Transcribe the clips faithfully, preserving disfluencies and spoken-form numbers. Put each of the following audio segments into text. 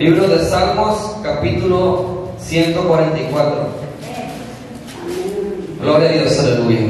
Libro de Salmos, capítulo ciento cuarenta y cuatro. Gloria a Dios, aleluya.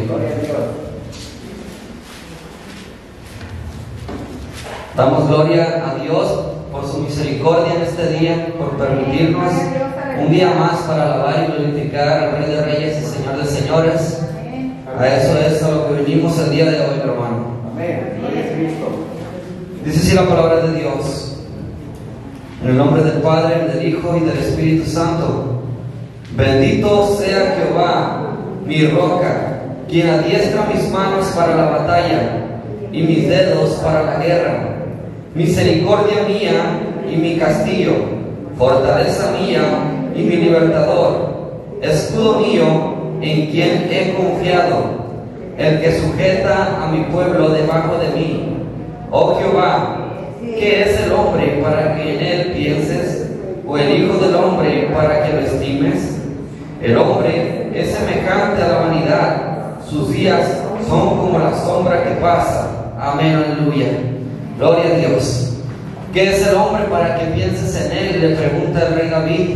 Damos gloria a Dios por su misericordia en este día, por permitirnos un día más para alabar y glorificar al Rey de Reyes y Señor de Señores. A eso es a lo que venimos el día de hoy, hermano. Amén. Gloria a Cristo. Dice así la palabra de Dios. En el nombre del Padre, del Hijo y del Espíritu Santo. Bendito sea Jehová, mi roca, quien adiestra mis manos para la batalla y mis dedos para la guerra. Misericordia mía y mi castillo, fortaleza mía y mi libertador, escudo mío en quien he confiado, el que sujeta a mi pueblo debajo de mí. Oh Jehová, ¿qué es el hombre para que en él pienses? ¿O el hijo del hombre para que lo estimes? El hombre es semejante a la vanidad, sus días son como la sombra que pasa. Amén, aleluya. Gloria a Dios. ¿Qué es el hombre para que pienses en él? Le pregunta el rey David.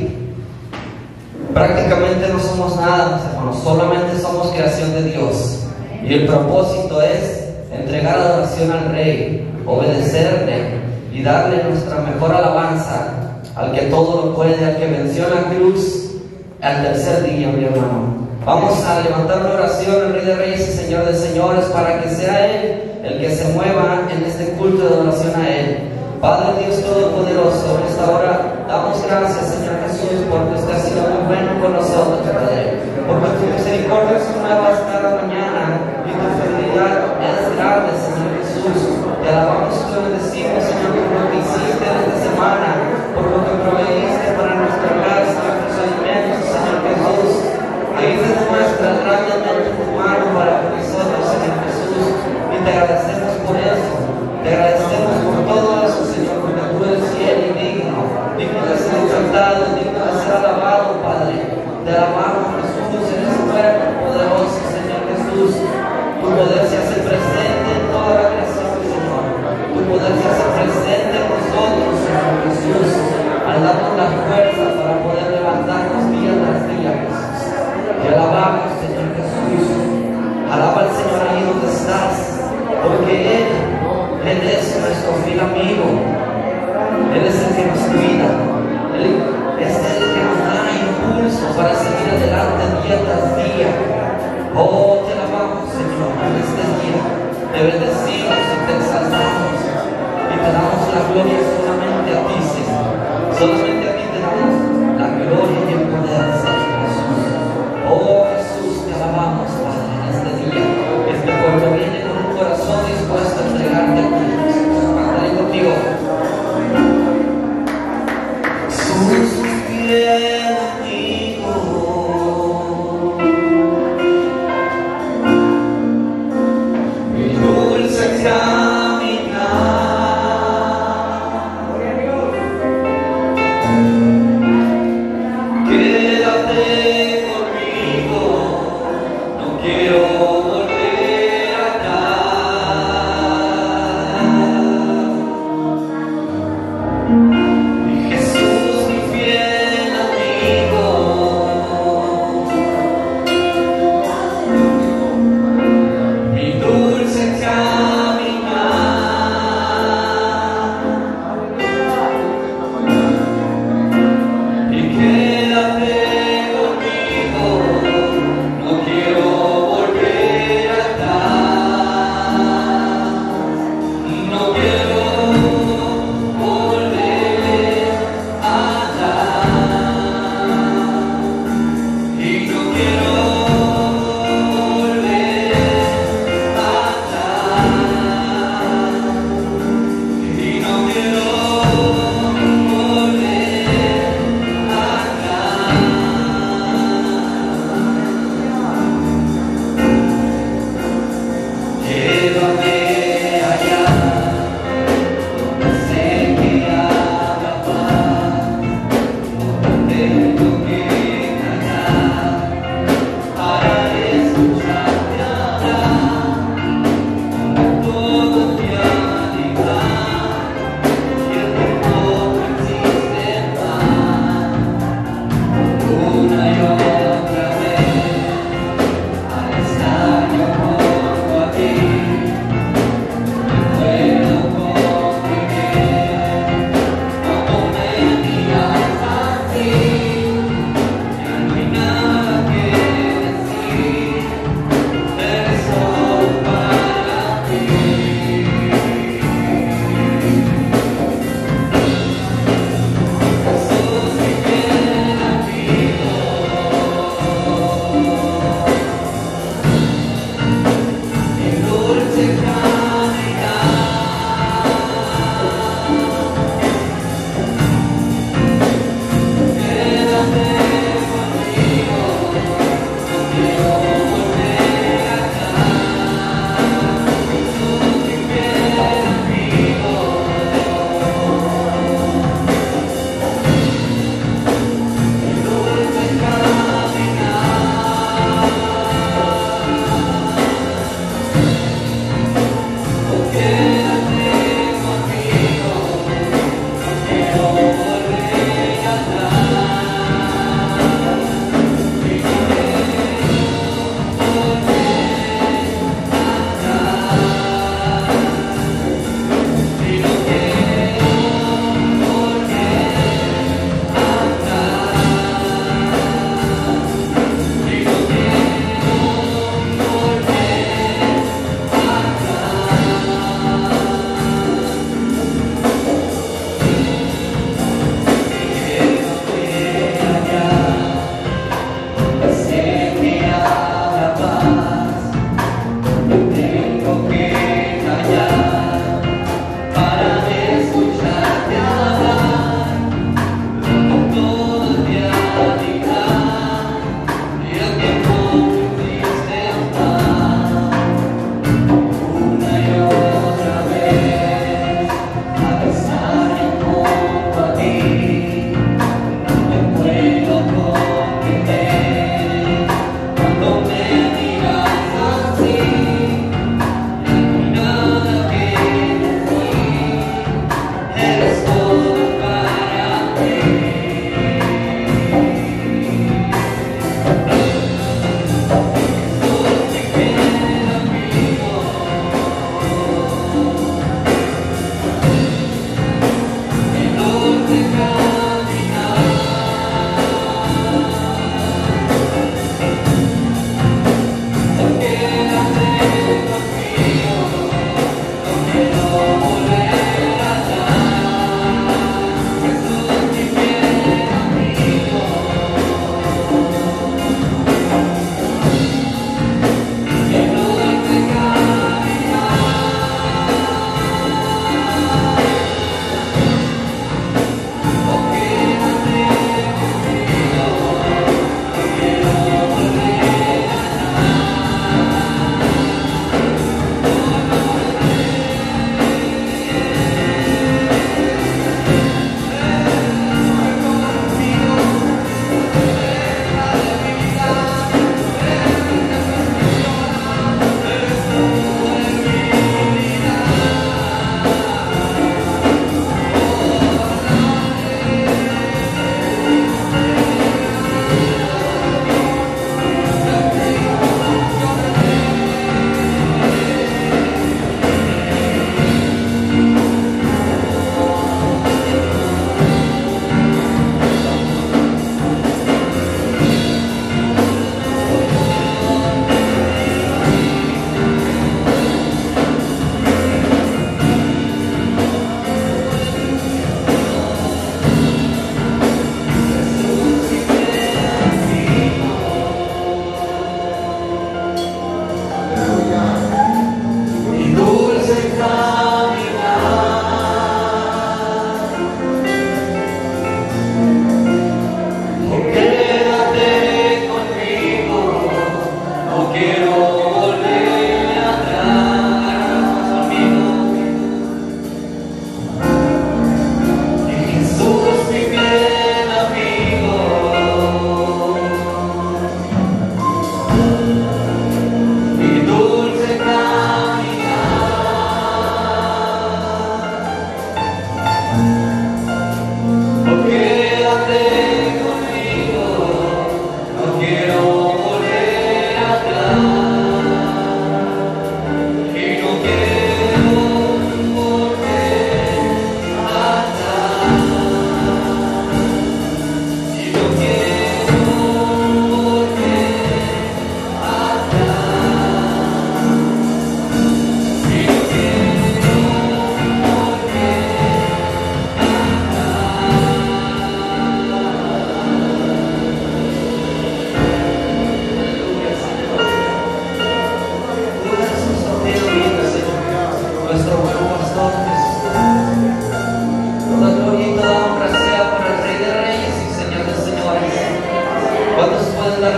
Prácticamente no somos nada, hermanos, solamente somos creación de Dios. Y el propósito es entregar adoración al Rey, obedecerle y darle nuestra mejor alabanza al que todo lo puede, al que venció en la cruz al tercer día, mi hermano. Vamos a levantar una oración al Rey de Reyes y Señor de Señores para que sea Él el que se mueva en este culto de adoración a Él. Padre Dios Todopoderoso, en esta hora damos gracias, Señor Jesús, porque usted ha sido muy bueno con nosotros, Padre, porque tu misericordia son nuevas cada mañana y tu fidelidad es grande, Señor Jesús. Te alabamos y te bendecimos, Señor, por lo que hiciste en esta semana, por lo que proveíste para nuestra casa, nuestros alimentos, Señor Jesús. Ahí se demuestra grandemente tu mano para nosotros, Señor Jesús, y te agradecemos por eso. Te agradecemos por todo eso, Señor, porque tú eres fiel y digno, digno de ser exaltado, digno de ser alabado, Padre. Te alabamos, Jesús, eres fuerte, poderoso, Señor Jesús. Tu poder se hace presente en toda la creación, Señor. Tu poder se hace presente en nosotros, Señor Jesús, al darnos la fuerza para poder levantarnos día tras día, Jesús. Te alabamos, Señor Jesús. Alaba al Señor ahí donde estás, porque Él Él es nuestro fiel amigo. Él es el que nos cuida. Él es el que nos da impulso para seguir adelante día tras día. Oh, te alabamos, Señor, en este día. Te bendecimos y te exaltamos. Y te damos la gloria solamente a ti, Señor. Solamente a ti te damos la gloria y el poder, Señor Jesús. Oh, Jesús, te alabamos, Padre, en este día. Este pueblo viene con un corazón dispuesto a entregarte a ti. Padre, contigo. Somos un fiel amigo. Mi dulce caminar.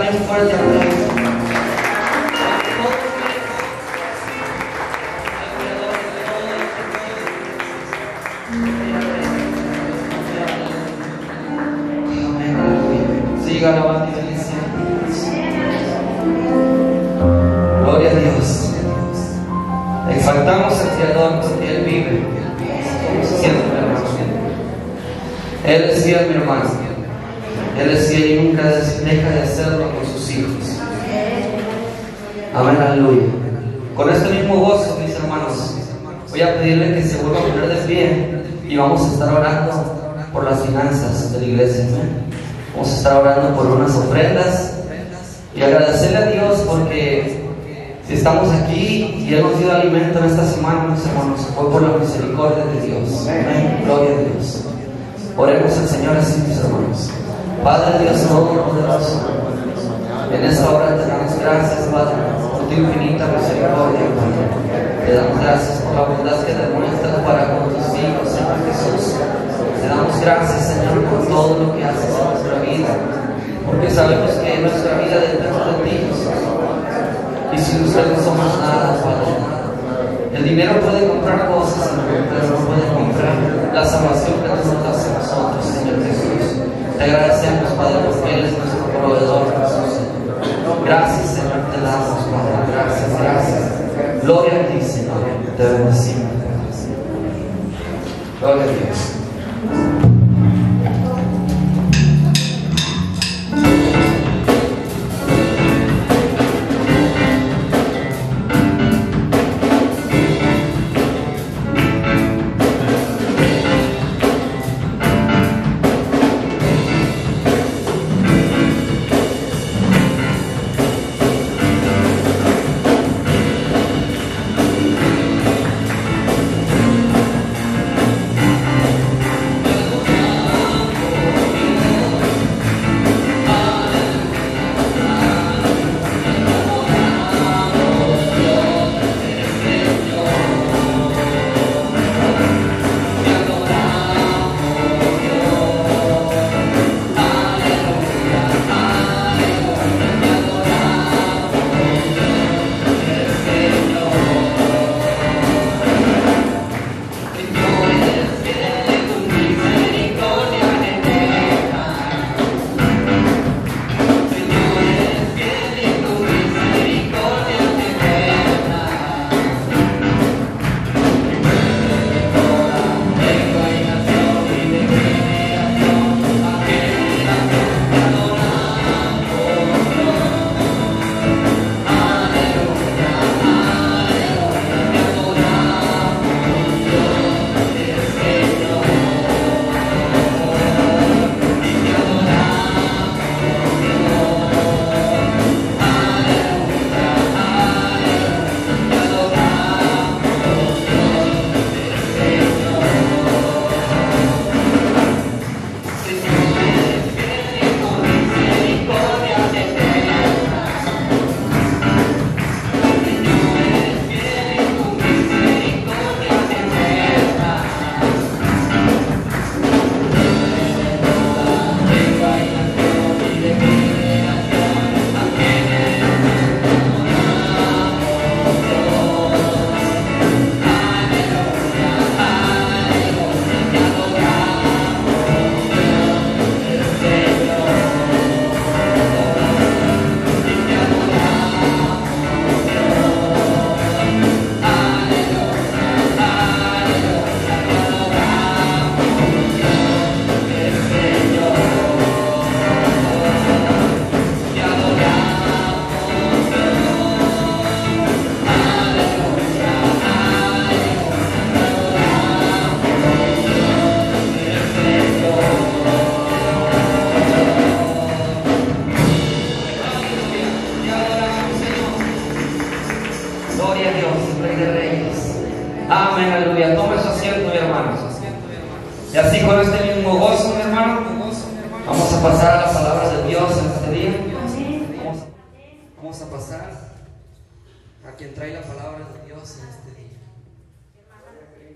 bien fuerte al Rey. Siga alabando y bendiciendo. Gloria a Dios. Exaltamos al Creador porque Él vive. Siempre, hermano. Él es fiel, mi hermano. Él es fiel y nunca deja de hacerlo con sus hijos. Amén, aleluya. Con este mismo gozo, mis hermanos, voy a pedirle que se vuelva a poner de pie y vamos a estar orando por las finanzas de la iglesia. ¿Amén? Vamos a estar orando por unas ofrendas y agradecerle a Dios porque si estamos aquí y Él nos dio alimento en esta semana, mis hermanos, fue por la misericordia de Dios. Amén. Gloria a Dios. Oremos al Señor así, mis hermanos. Padre Dios Todopoderoso, en esta hora te damos gracias, Padre, por tu infinita misericordia, Padre. Te damos gracias por la bondad que demuestras para con tus hijos, Señor Jesús. Te damos gracias, Señor, por todo lo que haces en nuestra vida, porque sabemos que nuestra vida depende de ti, Jesús. Y sin usted no somos nada, Padre. El dinero puede comprar cosas, Señor, pero no puede comprar la salvación que tú nos das a nosotros, Señor Jesús. Te agradecemos, Padre, porque Él es nuestro proveedor, Jesús, Señor. Gracias, Señor, te damos, Padre. Gracias, gracias. Gloria a ti, Señor. Te bendecimos. Gloria a Dios. Amén, aleluya. Tome su asiento, mi hermano. Y así con este mismo gozo, mi hermano, vamos a pasar a la palabra de Dios en este día. Vamos a, vamos a pasar a quien trae la palabra de Dios en este día.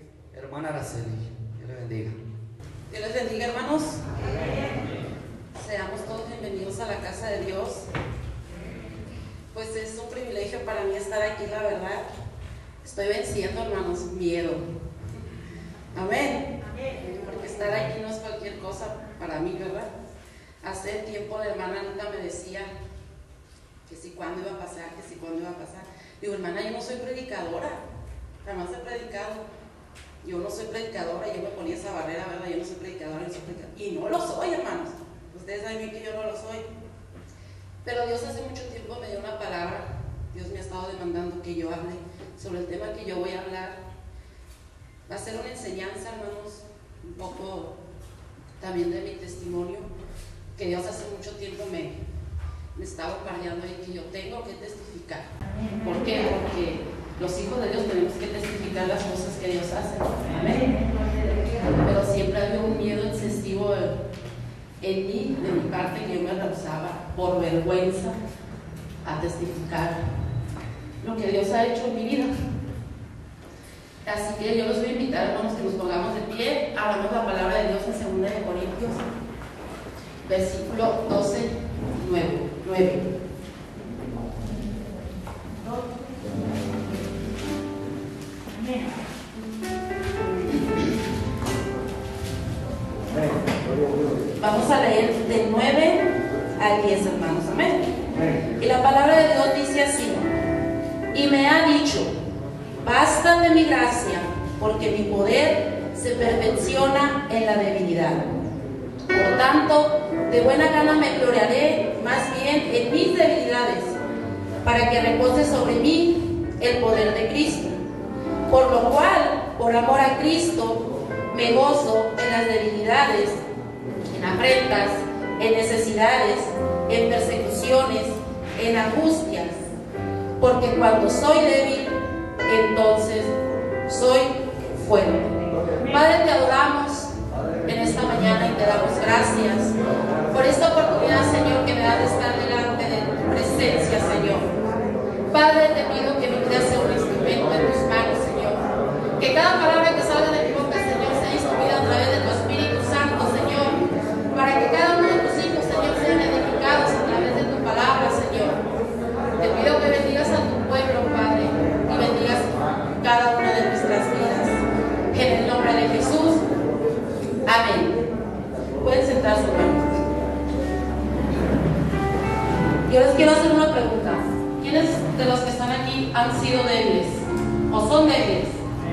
Hermana Araceli, Dios le bendiga. Dios les bendiga, hermanos. seamos todos bienvenidos a la casa de Dios. Pues es un privilegio para mí estar aquí, la verdad. Estoy venciendo, hermanos, miedo. Amén. Porque estar aquí no es cualquier cosa para mí, ¿verdad? Hace tiempo la hermana Anita me decía que si cuándo iba a pasar, que si cuándo iba a pasar. Digo, hermana, yo no soy predicadora, jamás he predicado. Yo no soy predicadora, yo me ponía esa barrera, ¿verdad? Yo no soy predicadora, yo no soy predicadora. Y no lo soy, hermanos. Ustedes saben bien que yo no lo soy. Pero Dios hace mucho tiempo me dio una palabra. Dios me ha estado demandando que yo hable sobre el tema que yo voy a hablar. Va a ser una enseñanza, hermanos, un poco también de mi testimonio, que Dios hace mucho tiempo me, me estaba bombardeando y que yo tengo que testificar. ¿Por qué? Porque los hijos de Dios tenemos que testificar las cosas que Dios hace. Amén. Pero siempre había un miedo excesivo en mí, de mi parte, que yo me rehusaba por vergüenza a testificar lo que Dios ha hecho en mi vida. Así que yo los voy a invitar, hermanos, que nos pongamos de pie. Hablamos la palabra de Dios en segunda de Corintios, versículo doce, nueve. Vamos a leer de nueve al diez, hermanos. Amén. Y la palabra de Dios dice así: y me ha dicho, basta de mi gracia, porque mi poder se perfecciona en la debilidad. Por tanto, de buena gana me gloriaré más bien en mis debilidades, para que repose sobre mí el poder de Cristo. Por lo cual, por amor a Cristo, me gozo en las debilidades, en afrentas, en necesidades, en persecuciones, en angustias, porque cuando soy débil, entonces soy fuerte. Padre, te adoramos en esta mañana y te damos gracias por esta oportunidad, Señor, que me das de estar delante de tu presencia, Señor. Padre, te pido que mi vida sea un instrumento en tus manos, Señor. Que cada palabra que salga de mi boca, Señor, sea instruida a través de tu Espíritu Santo, Señor, para que cada uno de tus hijos, Señor, sean edificados a través de tu palabra, Señor. Te pido que bendigas a tu pueblo, Padre, y bendigas cada una de nuestras vidas. En el nombre de Jesús. Amén. Pueden sentarse, hermanos. Yo les quiero hacer una pregunta. ¿Quiénes de los que están aquí han sido débiles o son débiles?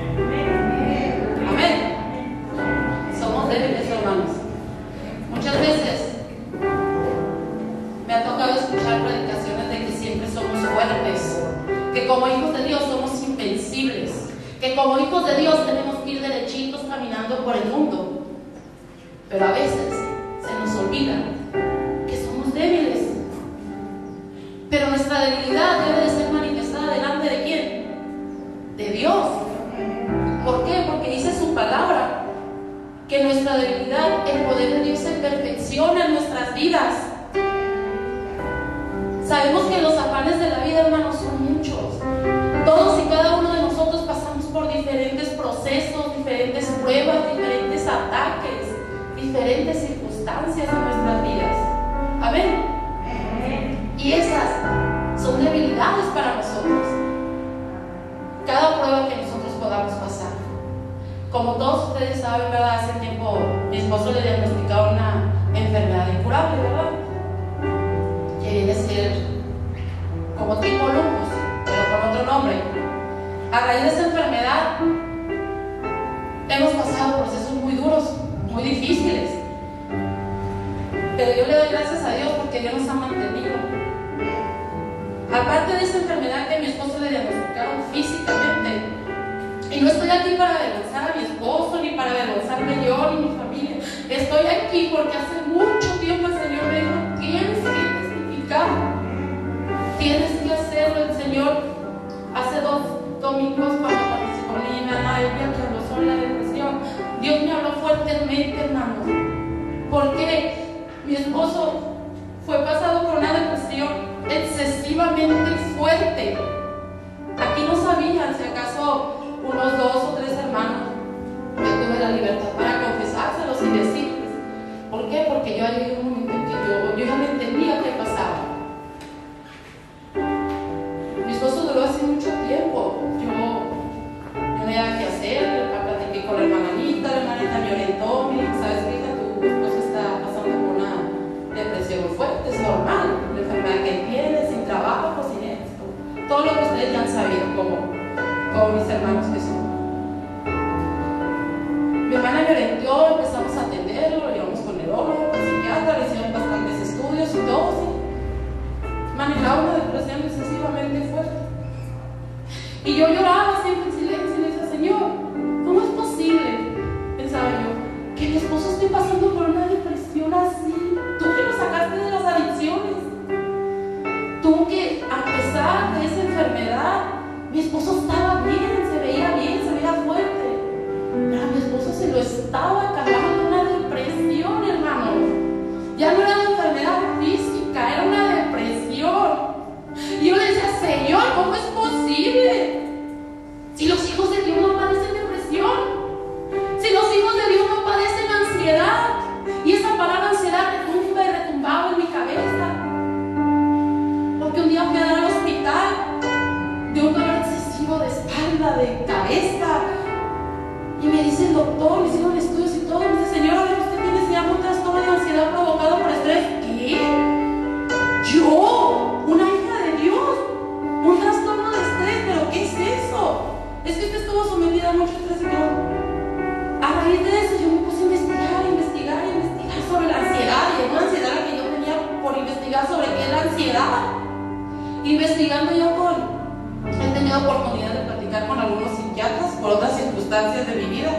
Amén. Somos débiles, hermanos. Muchas veces me ha tocado escuchar predicaciones de que siempre somos fuertes, que como hijos de Dios somos invencibles, que como hijos de Dios tenemos que ir derechitos caminando por el mundo. Pero a veces se nos olvida que somos débiles. Pero nuestra debilidad debe de ser manifestada delante de ¿quién? De Dios. ¿Por qué? Porque dice su palabra que nuestra debilidad, el poder de Dios se perfecciona en nuestras vidas. Sabemos que los afanes de la vida, hermanos, son muchos. Todos y cada uno de nosotros pasamos por diferentes procesos, diferentes pruebas, diferentes ataques, diferentes circunstancias en nuestras vidas. Amén. Y esas son debilidades para nosotros. Cada prueba que nosotros podamos pasar. Como todos ustedes saben, ¿verdad? Hace tiempo mi esposo le diagnosticaron una enfermedad incurable, ¿verdad? Que viene a ser como tipo lupus, pero con otro nombre. A raíz de esa enfermedad hemos pasado procesos muy duros, muy difíciles. Pero yo le doy gracias a Dios porque Dios nos ha mantenido. Aparte de esa enfermedad que a mi esposo le diagnosticaron físicamente, y no estoy aquí para avergonzar a mi esposo, ni para avergonzarme yo, ni mi familia. Estoy aquí porque hace mucho tiempo el Señor me dijo, tienes que testificar, tienes que hacerlo. El Señor hace dos domingos cuando participó en la hermana Elvia, que habló sobre la depresión, Dios me habló fuertemente, hermanos, porque mi esposo fue pasado por una depresión excesivamente fuerte. Aquí no sabían si acaso unos dos o tres hermanos. Yo tuve la libertad para confesárselos y decirles. ¿Por qué? Porque yo llegué un momento en que yo como mis hermanos que son. Mi hermana violentó, empezamos a atenderlo, lo llevamos con neurólogo, con psiquiatra, le hicieron bastantes estudios y todo, sí. Manejaba una depresión excesivamente fuerte. Y yo lloraba siempre en silencio y le decía, Señor, ¿cómo es posible? Pensaba yo, que mi esposo esté pasando por una depresión así. Tú que lo sacaste de las adicciones. Tú que a pesar de esa enfermedad, mi esposo estaba bien, se veía bien, se veía fuerte. Pero a mi esposo se lo estaba cargando una depresión, hermano. Ya no era una enfermedad física, era una depresión. Y yo le decía, Señor, ¿cómo es posible? Si los hijos de Dios no padecen depresión, si los hijos de Dios no padecen ansiedad. Y esa palabra ansiedad retumba y retumbaba en mi cabeza. Porque un día fui a dar al hospital de un dolor excesivo de espalda, de cabeza. Y me dice el doctor, me hicieron estudios y todo. Me dice, señora, usted tiene se llama un trastorno de ansiedad provocado por estrés. ¿Qué? ¿Yo? ¿Una hija de Dios? ¿Un trastorno de estrés? ¿Pero qué es eso? Es que usted estuvo sometida a mucho estrés. Y yo, a raíz de eso, yo me puse a investigar, investigar, investigar sobre la ansiedad. Y una ansiedad que yo tenía por investigar sobre qué es la ansiedad. Investigando yo con... He tenido oportunidad de platicar con algunos psiquiatras por otras circunstancias de mi vida.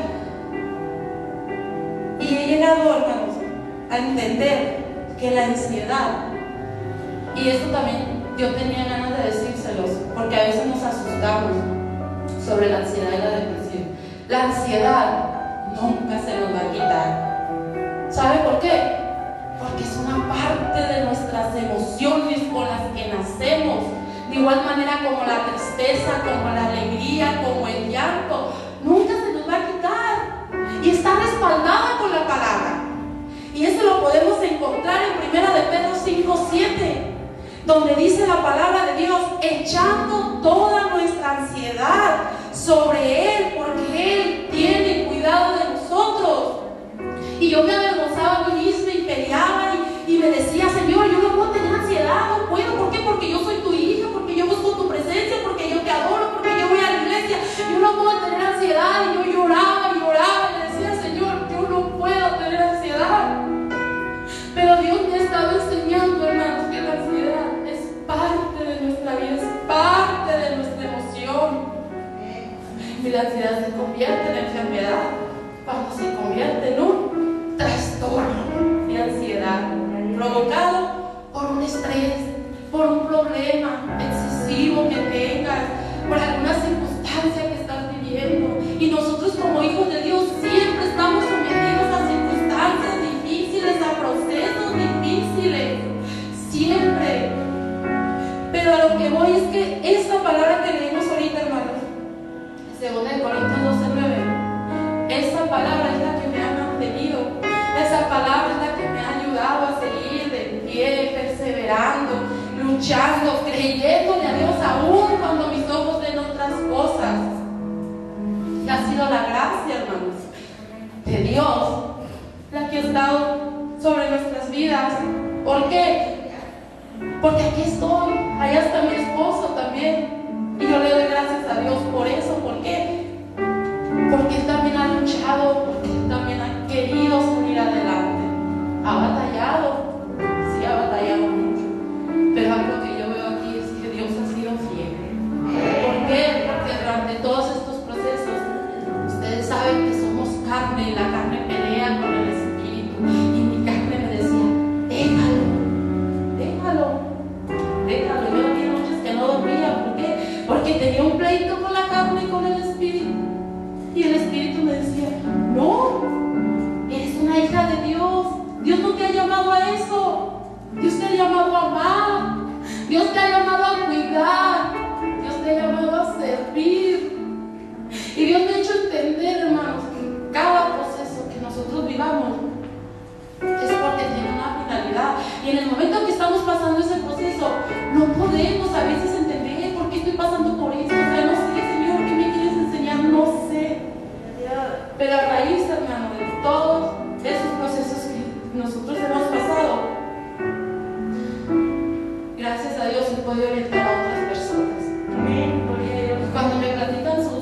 Y he llegado, hermanos, a entender que la ansiedad, y esto también yo tenía ganas de decírselos, porque a veces nos asustamos sobre la ansiedad y la depresión. La ansiedad nunca se nos va a quitar. ¿Sabe por qué? Porque es una parte de nuestras emociones con las que nacemos. De igual manera como la tristeza, como la alegría, como el llanto, nunca se nos va a quitar. Y está respaldada con la palabra. Y eso lo podemos encontrar en primera de Pedro cinco siete, donde dice la palabra de Dios, echando toda nuestra ansiedad sobre Él, porque Él tiene cuidado de nosotros. Y yo me avergonzaba a mí misma y peleaba y, y me decía, Señor, yo no puedo tener ansiedad, no puedo. ¿Por qué? Porque yo soy tu hija, porque yo busco tu presencia, porque yo te adoro, porque yo voy a la iglesia. Yo no puedo tener ansiedad. Y yo lloraba y lloraba y le decía, Señor, yo no puedo tener ansiedad. Pero Dios me estaba enseñando, hermanos, que la ansiedad es parte de nuestra vida, es parte de nuestra emoción. Y la ansiedad se convierte en enfermedad cuando se convierte en un trastorno de ansiedad provocado por un estrés, por un problema excesivo que tengas, por alguna circunstancia que estás viviendo. Y nosotros como hijos de Dios siempre estamos sometidos a circunstancias difíciles, a procesos difíciles, siempre. Pero a lo que voy es que esta palabra que leímos ahorita, hermanos, segunda de Corintios doce nueve, esa palabra es la que me ha mantenido, esa palabra es la que me ha ayudado a seguir de pie, perseverando, luchando, creyéndole a Dios aún cuando mis ojos ven otras cosas. Y ha sido la gracia, hermanos, de Dios la que ha estado sobre nuestras vidas. ¿Por qué? Porque aquí estoy, allá está mi esposo también, y yo le doy gracias a Dios por eso. ¿Por qué? Porque Él también ha luchado, porque Él también ha querido salir adelante, ha batallado, sí ha batallado mucho, pero algo que yo veo aquí es que Dios ha sido fiel. ¿Por qué? Porque durante todos estos procesos, ustedes saben que somos carne y la carne pelea con el espíritu, y mi carne me decía, déjalo, déjalo, déjalo. Yo había noches que no dormía. ¿Por qué? Porque tenía un pleito con la carne y con el espíritu. Y el Espíritu me decía, no, eres una hija de Dios. Dios no te ha llamado a eso. Dios te ha llamado a amar. Dios te ha llamado a cuidar. Dios te ha llamado a servir. Y Dios me ha hecho entender, hermanos, que cada proceso que nosotros vivamos es porque tiene una finalidad. Y en el momento que estamos pasando ese proceso, no podemos a veces entender por qué estoy pasando por esto. O sea, no sé, Señor, ¿qué me quieres enseñar? No sé. Pero a raíz, hermano, de todos esos procesos que nosotros hemos pasado, gracias a Dios he podido orientar a otras personas. Porque cuando me platican sus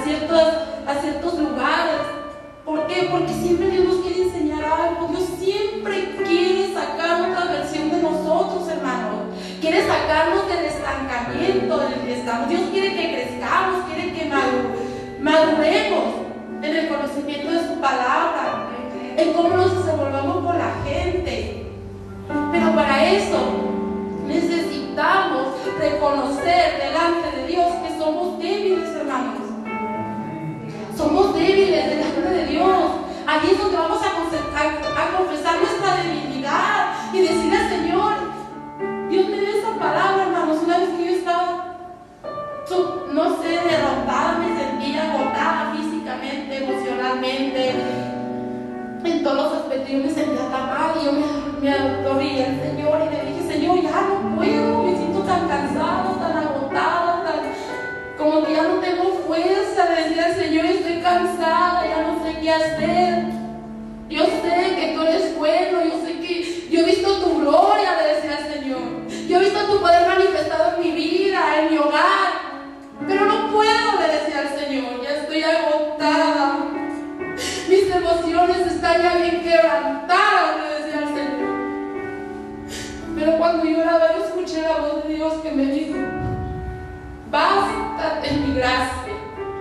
ciertos, a ciertos lugares. ¿Por qué? Porque siempre Dios nos quiere enseñar algo. Dios siempre quiere sacar otra versión de nosotros, hermanos. Quiere sacarnos del estancamiento en el que estamos. Dios quiere que crezcamos, quiere que maduremos en el conocimiento de su palabra, en cómo nos desenvolvamos con la gente. Pero para eso necesitamos reconocer delante de Dios que somos débiles, hermanos. Somos débiles delante de Dios. Allí es donde vamos a, a, a confesar nuestra debilidad y decirle al Señor, Dios me dio esa palabra, hermanos. Una vez que yo estaba, no sé, derrotada, me sentía agotada físicamente, emocionalmente, en todos los aspectos. Yo me sentía tan mal y yo me, me adoré al Señor y le dije, Señor, ya no puedo, me siento tan cansada, tan agotada, tan, como que ya no tengo fuerza. Le decía al Señor, estoy cansada, ya no sé qué hacer. Yo sé que tú eres bueno, yo sé que yo he visto tu gloria, le decía al Señor. Yo he visto tu poder manifestado en mi vida, en mi hogar, pero no puedo, le decía al Señor, ya estoy agotada. Mis emociones están ya bien quebrantadas, le decía al Señor. Pero cuando yo oraba, yo escuché la voz de Dios que me dijo, bástate en mi gracia,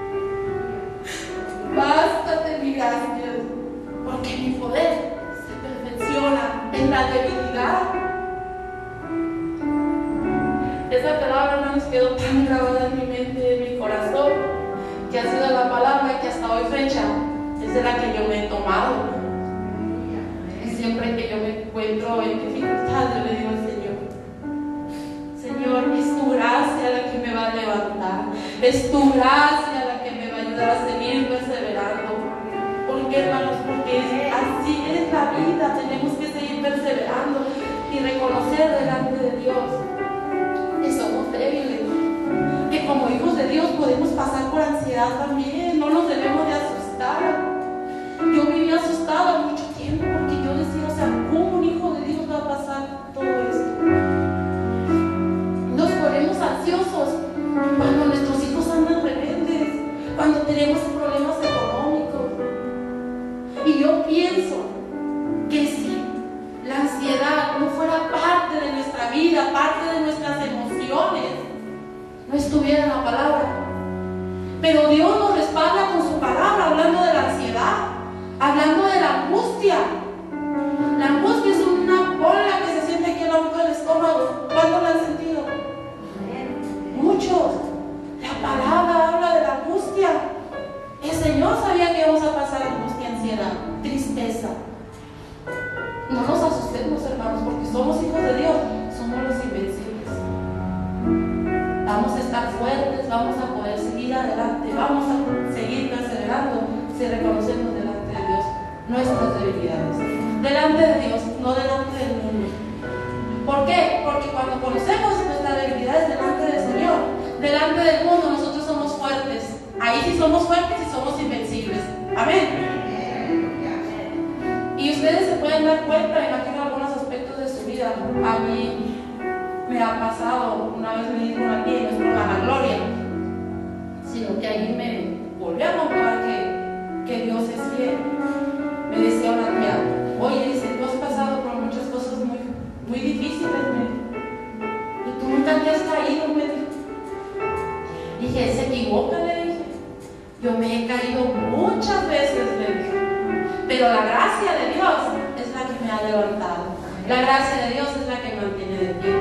bástate en mi gracia, porque mi poder se perfecciona en la debilidad. Esa palabra, hermanos, quedó tan grabada en mi mente, en mi corazón, que ha sido la palabra que hasta hoy fecha es de la que yo me he tomado. Y siempre que yo me encuentro en dificultad, yo le digo al Señor, Señor, es tu gracia la que me va a levantar, es tu gracia la que me va a ayudar a seguir perseverando. ¿Por qué, hermanos? Porque así es la vida, tenemos que seguir perseverando y reconocer delante de Dios que somos débiles, que como hijos de Dios podemos pasar por ansiedad también, no nos debemos de asustar. Yo vivía asustada mucho tiempo porque yo decía, o sea, ¿cómo un hijo de Dios va a pasar todo esto? Nos ponemos ansiosos cuando nuestros hijos andan rebeldes, cuando tenemos problemas económicos. Y yo pienso que si la ansiedad no fuera parte de nuestra vida, parte de nuestras emociones, no estuviera en la palabra. Pero Dios nos respalda con su palabra, hablando de la ansiedad, hablando de la angustia. La angustia es una bola que se siente aquí en la boca del estómago. ¿Cuándo la han sentido? Muchos. La palabra habla de la angustia. El Señor sabía que íbamos a pasar angustia, ansiedad, tristeza. No nos asustemos, hermanos, porque somos hijos de Dios, somos los invencibles. Vamos a estar fuertes, vamos a poder seguir adelante, vamos a seguir perseverando si reconocemos delante de Dios nuestras debilidades. Delante de Dios, no delante del mundo. ¿Por qué? Porque cuando conocemos nuestras debilidades delante del Señor, delante del mundo, nosotros somos fuertes. Ahí sí somos fuertes y somos invencibles. Amén. Y ustedes se pueden dar cuenta, me imagino, algunos aspectos de su vida. A mí me ha pasado, una vez me dijo aquí, no es por la vanagloria, sino que ahí me volvió a comprobar que, que Dios es fiel. Me decía una tía, oye, dice, tú has pasado por muchas cosas muy, muy difíciles, me dijo, y tú nunca te has caído, me dijo. Dije, se equivoca, le dije. Yo me he caído muchas veces, le dije. Pero la gracia de Dios es la que me ha levantado. La gracia de Dios es la que me mantiene de pie.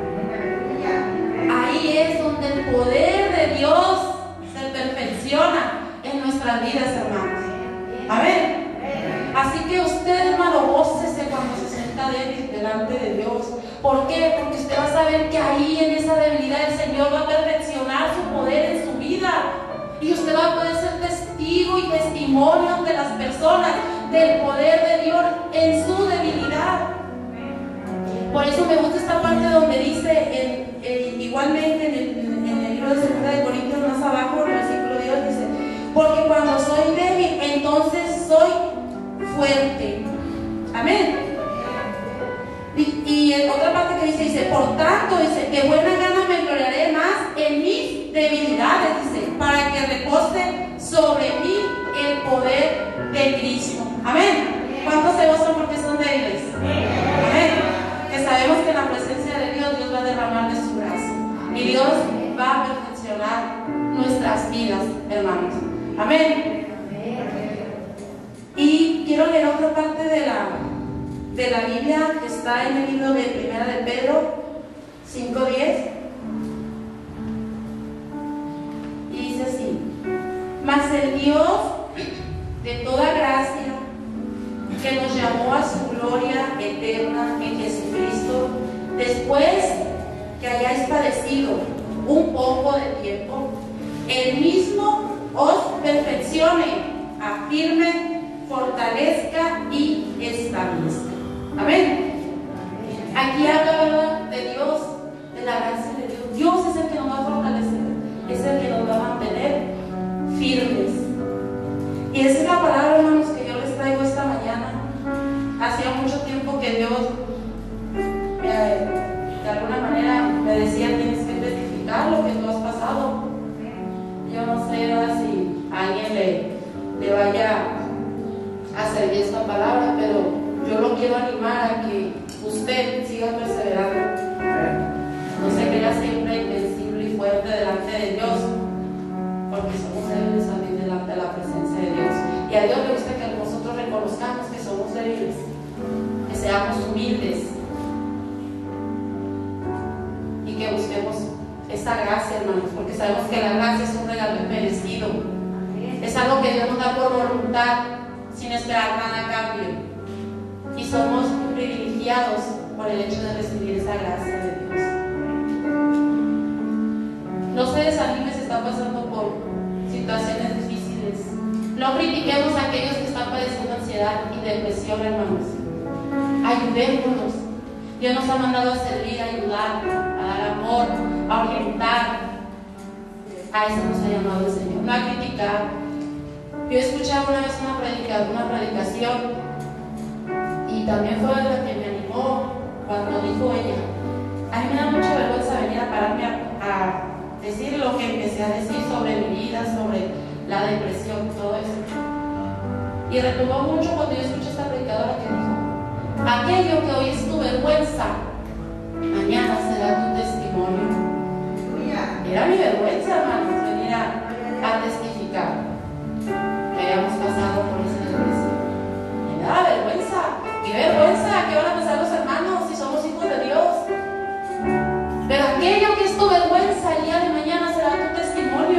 Ahí es donde el poder de Dios se perfecciona en nuestras vidas, hermanos. Amén. Así que usted, hermano, gócese cuando se sienta débil delante de Dios. ¿Por qué? Porque usted va a saber que ahí en esa debilidad el Señor va a perfeccionar su poder en su vida. Y usted va a poder ser testigo y testimonio de las personas del poder de Dios en su debilidad. Por eso me gusta esta parte donde dice, en, en, igualmente en el, en el libro de segunda de Corintios, más abajo, en el versículo diez, dice, porque cuando soy débil, entonces soy fuerte. Amén. Y, y en otra parte que dice, dice, por tanto, dice, que buena gana me gloriaré más en mis debilidades, dice, para que repose repose sobre mí el poder de Cristo. Amén. ¿Cuántos se gozan porque son débiles? Amén. Que sabemos que en la presencia de Dios, Dios va a derramar de su gracia. Y Dios va a perfeccionar nuestras vidas, hermanos. Amén. Y quiero leer otra parte de la, de la Biblia que está en el libro de Primera de Pedro cinco diez. Y dice así: mas el Dios de toda gracia, que nos llamó a su gloria eterna en Jesucristo, después que hayáis padecido un poco de tiempo, el mismo os perfeccione, afirme, fortalezca y establezca. Amén. Aquí habla, ¿verdad?, de Dios, de la gracia de Dios. Dios es el que nos va a fortalecer, es el que nos va a mantener firmes. Y esa es la palabra, hermanos, que yo les traigo esta mañana. Hacía mucho tiempo que Dios eh, de alguna manera me decía: tienes que testificar lo que tú has pasado. Yo no sé, ¿verdad?, si a alguien le, le vaya a servir esta palabra, pero yo lo quiero animar a que usted siga perseverando. No se crea siempre invencible y fuerte delante de Dios, porque somos débiles también delante de la presencia de Dios. Y a Dios le gusta que nosotros reconozcamos que somos débiles, que seamos humildes y que busquemos esta gracia, hermanos, porque sabemos que la gracia es un regalo inmerecido. Es algo que Dios nos da por voluntad, sin esperar nada a cambio. Y somos privilegiados por el hecho de recibir esa gracia de Dios. No se desanime si está pasando por situaciones difíciles. No critiquemos a aquellos que están padeciendo ansiedad y depresión, hermanos. Ayudémonos. Dios nos ha mandado a servir, a ayudar, a dar amor, a orientar. A eso nos ha llamado el Señor, no a criticar. Yo escuchaba una vez una, predica, una predicación, y también fue la que me animó cuando dijo ella: a mí me da mucha vergüenza venir a pararme a, a decir lo que empecé a decir sobre mi vida, sobre la depresión, todo eso. Y retumbó mucho cuando yo escuché a esta predicadora que dijo: aquello que hoy es tu vergüenza, mañana será tu testimonio. Era mi vergüenza, hermanos, venir a, a testificar que habíamos pasado por esa depresión. Me da vergüenza. ¡Qué vergüenza! ¿Qué van a pensar los hermanos si somos hijos de Dios? Pero aquello que es tu vergüenza, el día de mañana será tu testimonio.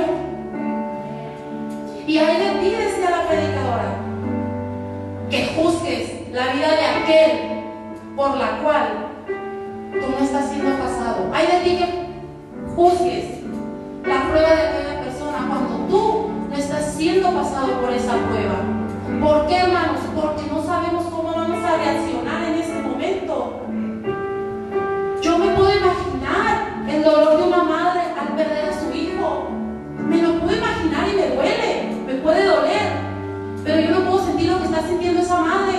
Y ahí de ti, decía la predicadora, que juzgues la vida de aquel por la cual tú no estás siendo pasado. Hay de ti que juzgues la prueba de aquella persona cuando tú no estás siendo pasado por esa prueba. ¿Por qué, hermanos? Porque no sabemos cómo vamos a reaccionar en ese momento. Yo me puedo imaginar el dolor de una madre al perder a su hijo. Me lo puedo imaginar y me duele, me puede doler, pero yo no puedo sentir lo que está sintiendo esa madre.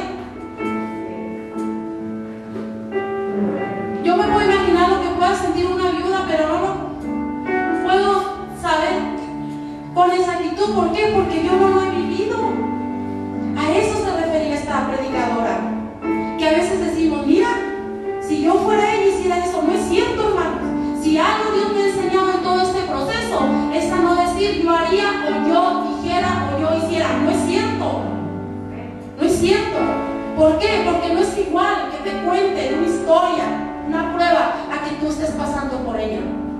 Yo me puedo imaginar lo que pueda sentir una viuda, pero no lo puedo saber con exactitud. ¿Por qué? Porque yo no lo he vivido. A eso se refería esta predicadora, que a veces decimos: mira, si yo fuera ella y hiciera eso. No es cierto, hermanos. Si algo Dios me ha enseñado en todo este proceso es a no decir yo haría, o yo dijera, o yo hiciera. No es cierto. No es cierto. ¿Por qué? Porque no es igual que te cuenten una historia, una prueba, a que tú estés pasando por ella.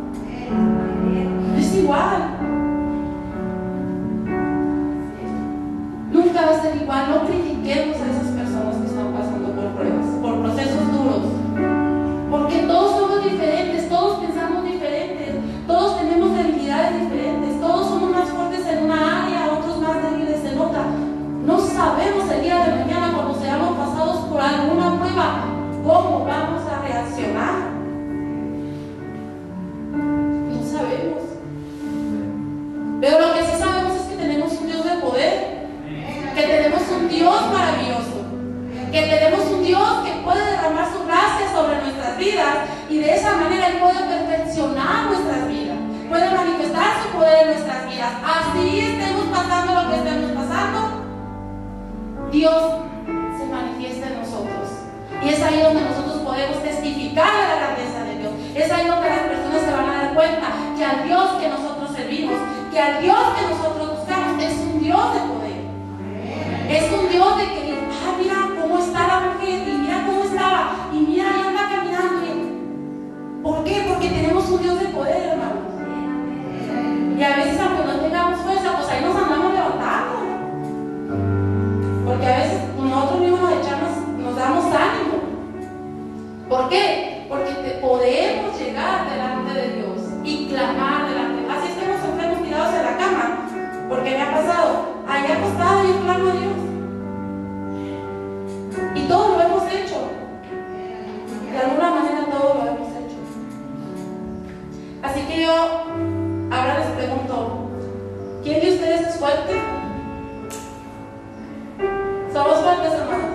No es igual. Nunca va a ser igual. No critiquemos a esas personas que están pasando por pruebas, por procesos duros, porque todos somos diferentes, todos pensamos diferentes, todos tenemos debilidades diferentes, todos somos más fuertes en una área, otros más débiles en otra. No sabemos el día de mañana, cuando seamos pasados por alguna prueba, cómo vamos a reaccionar. No sabemos. Pero lo que sí sabemos es que tenemos un Dios de poder, que tenemos un Dios maravilloso, que tenemos un Dios que puede derramar su gracia sobre nuestras vidas, y de esa manera Él puede perfeccionar nuestras vidas, puede manifestar su poder en nuestras vidas, así estemos pasando lo que estemos pasando, Dios se manifiesta en nosotros. Y es ahí donde nosotros podemos testificar de la grandeza de Dios. Es ahí donde las personas se van a dar cuenta que al Dios que nosotros servimos, que al Dios que nosotros buscamos, es un Dios de poder. Es un Dios de que, ah, mira cómo está la mujer, y mira cómo estaba, y mira, ahí anda caminando. ¿Por qué? Porque tenemos un Dios de poder, hermanos. Y a veces, aunque no tengamos fuerza, pues ahí nos andamos levantando. Porque a veces nosotros mismos nos echamos, nos damos ánimo. ¿Por qué? Porque te podemos llegar delante de Dios y clamar delante de Dios. Así estemos enfermos tirados en la cama. Porque me ha pasado, ahí acostado yo clamo a Dios. Y todo lo hemos hecho. De alguna manera todo lo hemos hecho. Así que yo ahora les pregunto, ¿quién de ustedes es fuerte? ¿Somos fuertes, hermanos?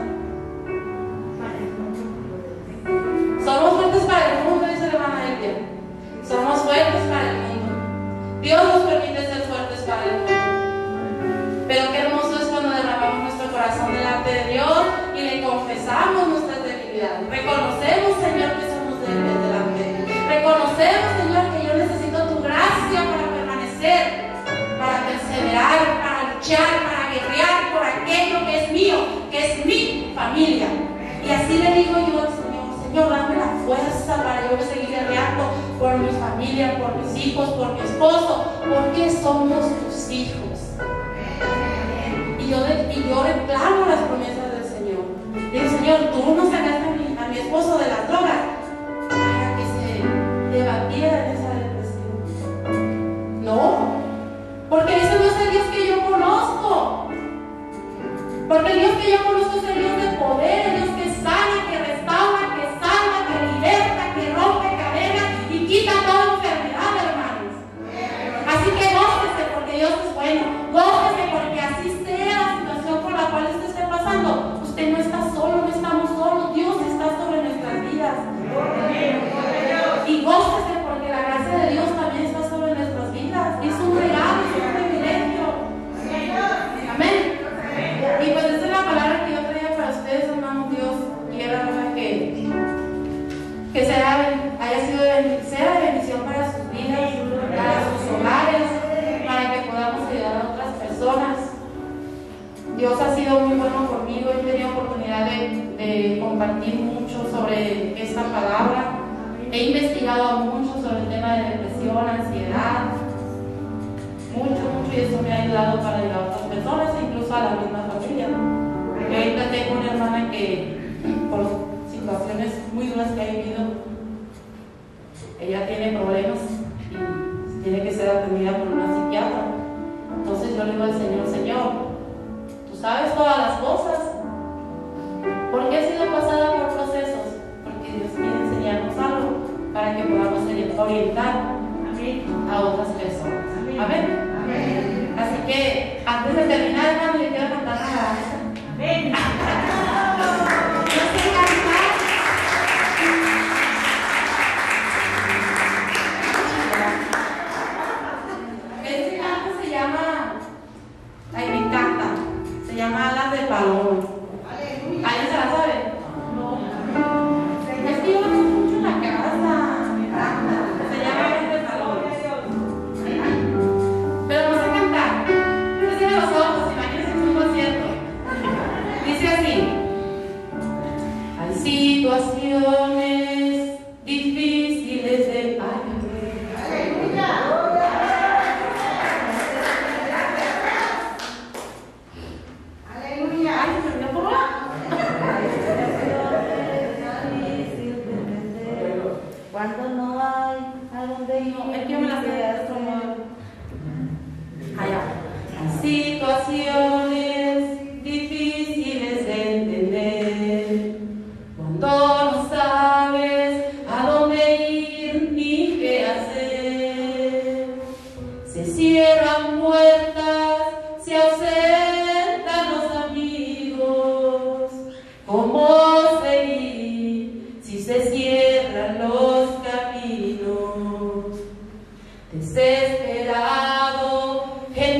Somos fuertes para el mundo, dice la hermana Elvia. Somos fuertes para el mundo. Dios nos permite ser fuertes para el mundo. Pero qué hermoso es cuando derramamos nuestro corazón delante de Dios y le confesamos nuestras debilidades. Reconocemos, Señor, que somos débiles delante de ti. Reconocemos, Señor, que yo necesito tu gracia para permanecer, para perseverar, para luchar, para guerrear por aquello que es mío, que es mi familia. Y así le digo yo al Señor, Señor, dame la fuerza para yo seguir guerreando por mi familia, por mis hijos, por mi esposo, porque somos tus hijos. Y yo, de, y yo reclamo las promesas del Señor. Digo, Señor, tú no sacaste a mi, a mi esposo de las drogas para que se debatiera en esa depresión. No, porque ese no es el Dios que yo conozco. Porque el Dios que yo conozco es el Dios de poder, el Dios que sana, que restaura, que salva, que liberta, que rompe cadenas y quita toda enfermedad, hermanos. Así que gócese porque Dios es bueno. Gócese porque así sea la situación por la cual usted esté pasando. Usted no está solo, no estamos solos. Dios está sobre nuestras vidas. Y gócese porque la gracia de Dios también está sobre nuestras vidas. Es un regalo, es un privilegio. Amén. Y pues esa es la palabra que yo traía para ustedes, hermanos. Dios quiera, ¿verdad? Que, que sea, haya sido de, sea de bendición para sus vidas, para sus hogares, para que podamos ayudar a otras personas. Dios ha sido muy bueno conmigo. He tenido oportunidad de, de compartir mucho sobre esta palabra. He investigado mucho sobre el tema de depresión, ansiedad. Mucho, mucho, y eso me ha ayudado para ayudar a otras personas, incluso a la misma familia. Porque ahorita tengo una hermana que, por situaciones muy duras que ha vivido, ella tiene problemas y tiene que ser atendida por una psiquiatra. Entonces yo le digo al Señor, Señor, tú sabes todas las cosas. ¿Por qué he sido pasada por procesos? Porque Dios quiere enseñarnos algo para que podamos orientar a otras personas. Amén. Amén. Así que antes de terminar, hermano, le quiero cantar nada. Amén. Yo sé cantar. Este canto se llama, ay, me encanta, se llama Alas de Paloma. ¿Alguien se la sabe? No. Es que yo lo canto mucho en la casa. Se llama Alas de Paloma. Pero no sé cantar. Usted tiene los ojos, imagínense en un concierto. Dice así: hay situaciones difíciles de cuando no hay a dónde ir, no, es que yo me la sé de otro modo. Allá. Situaciones difíciles de entender, cuando no sabes a dónde ir ni qué hacer. Se cierran puertas, se ausentan los amigos. ¿Cómo seguir si se cierran los caminos? Desesperado,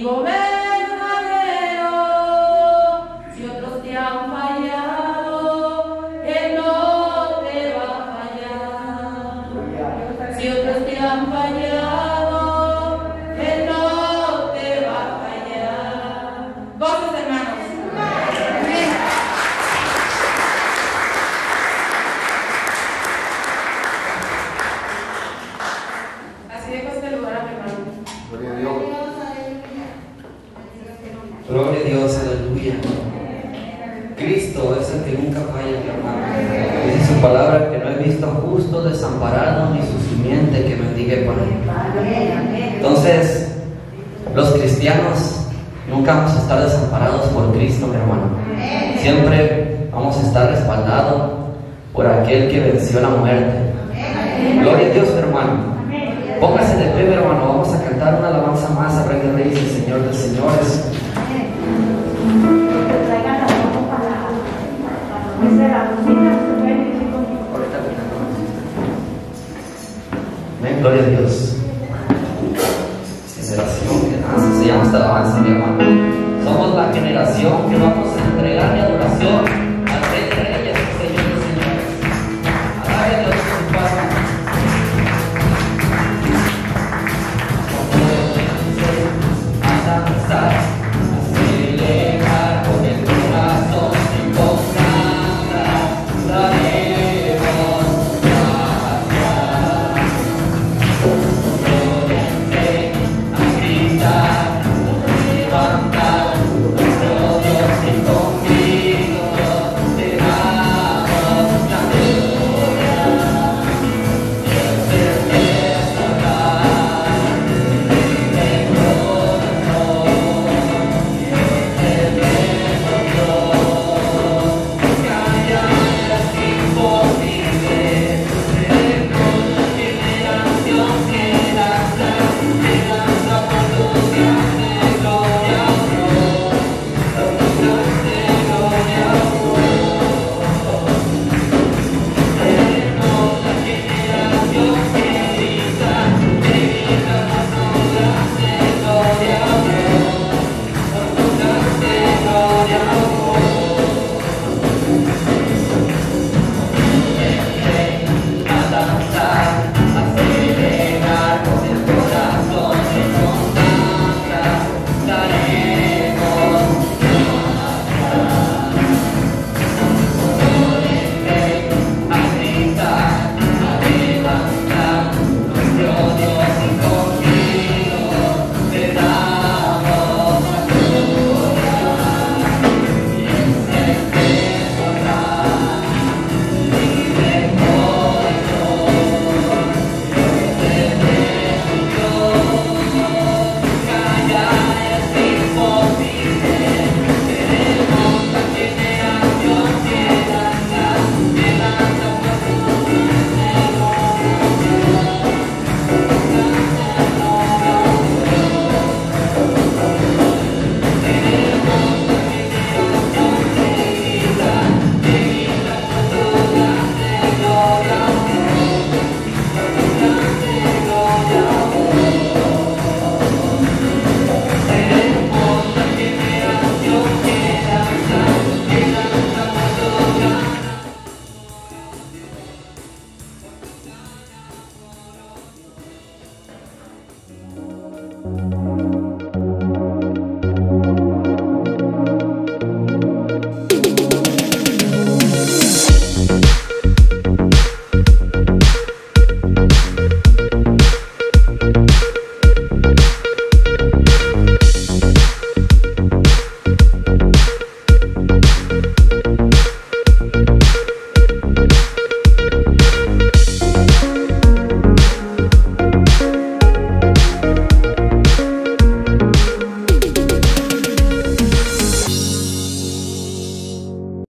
testigo verdadero. Si otros te han fallado, Él no te va a fallar. Si otros te han fallado, Él no te va a fallar. Goces, hermanos. Amén. Así dejo este lugar a mi hermano. Gloria a Dios. Gloria a Dios, aleluya. Cristo es el que nunca falla, mi hermano. Dice su palabra que no he visto justo desamparado ni su simiente que mendigue pan. Entonces, los cristianos nunca vamos a estar desamparados por Cristo, mi hermano. Siempre vamos a estar respaldados por aquel que venció la muerte. Gloria a Dios, mi hermano. Póngase de pie, mi hermano. Vamos a cantar una alabanza más al Rey de Reyes y Señor de Señores.